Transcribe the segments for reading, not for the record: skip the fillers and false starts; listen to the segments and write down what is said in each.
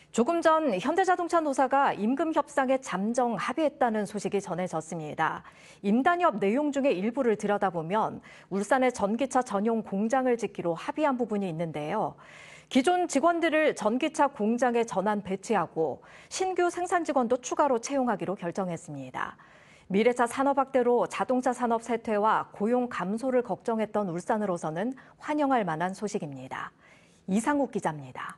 조금 전 현대자동차 노사가 임금 협상에 잠정 합의했다는 소식이 전해졌습니다. 임단협 내용 중에 일부를 들여다보면 울산에 전기차 전용 공장을 짓기로 합의한 부분이 있는데요. 기존 직원들을 전기차 공장에 전환 배치하고 신규 생산 직원도 추가로 채용하기로 결정했습니다. 미래차 산업 확대로 자동차 산업 쇠퇴와 고용 감소를 걱정했던 울산으로서는 환영할 만한 소식입니다. 이상욱 기자입니다.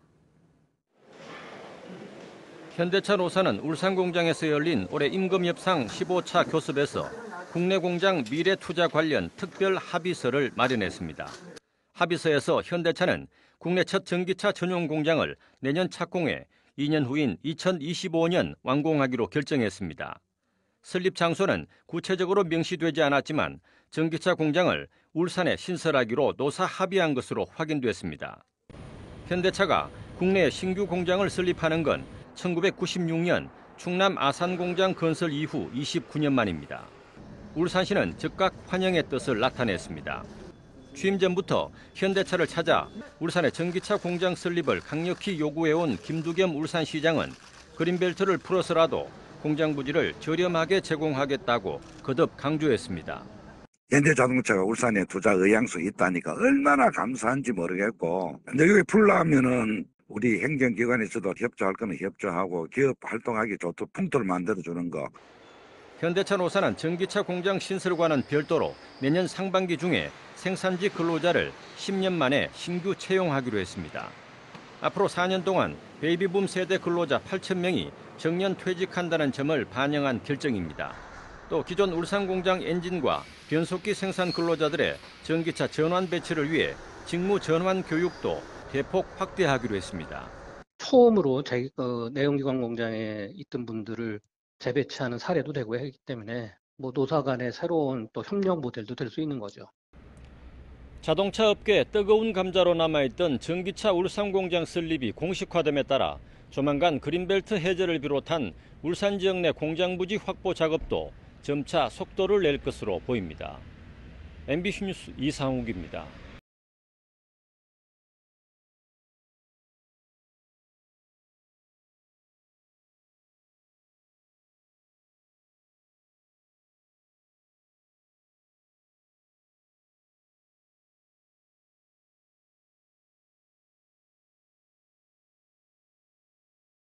현대차 노사는 울산 공장에서 열린 올해 임금 협상 15차 교섭에서 국내 공장 미래 투자 관련 특별 합의서를 마련했습니다. 합의서에서 현대차는 국내 첫 전기차 전용 공장을 내년 착공해 2년 후인 2025년 완공하기로 결정했습니다. 설립 장소는 구체적으로 명시되지 않았지만 전기차 공장을 울산에 신설하기로 노사 합의한 것으로 확인됐습니다. 현대차가 국내에 신규 공장을 설립하는 건 1996년 충남 아산공장 건설 이후 29년 만입니다. 울산시는 즉각 환영의 뜻을 나타냈습니다. 취임 전부터 현대차를 찾아 울산의 전기차 공장 설립을 강력히 요구해온 김두겸 울산시장은 그린벨트를 풀어서라도 공장 부지를 저렴하게 제공하겠다고 거듭 강조했습니다. 현대자동차가 울산에 투자 의향수 있다니까 얼마나 감사한지 모르겠고, 근데 여기 풀려면은 우리 행정기관에서도 협조할 거는 협조하고 기업 활동하기 좋도록 풍토를 만들어주는 거. 현대차 노사는 전기차 공장 신설과는 별도로 내년 상반기 중에 생산지 근로자를 10년 만에 신규 채용하기로 했습니다. 앞으로 4년 동안 베이비붐 세대 근로자 8,000명이 정년 퇴직한다는 점을 반영한 결정입니다. 또 기존 울산 공장 엔진과 변속기 생산 근로자들의 전기차 전환 배치를 위해 직무 전환 교육도 대폭 확대하기로 했습니다. 처음으로 내연기관 공장에 있던 분들을 재배치하는 사례도 되고 하기 때문에 노사 간의 새로운 또 협력 모델도 될 수 있는 거죠. 자동차 업계에 뜨거운 감자로 남아있던 전기차 울산 공장 설립이 공식화됨에 따라 조만간 그린벨트 해제를 비롯한 울산 지역 내 공장 부지 확보 작업도 점차 속도를 낼 것으로 보입니다. MBC 뉴스 이상욱입니다.